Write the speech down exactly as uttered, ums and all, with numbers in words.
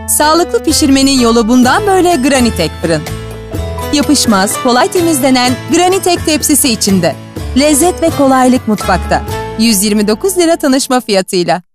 Sağlıklı pişirmenin yolu bundan böyle Granitek fırın. Yapışmaz, kolay temizlenen Granitek tepsisi içinde. Lezzet ve kolaylık mutfakta. yüz yirmi dokuz lira tanışma fiyatıyla.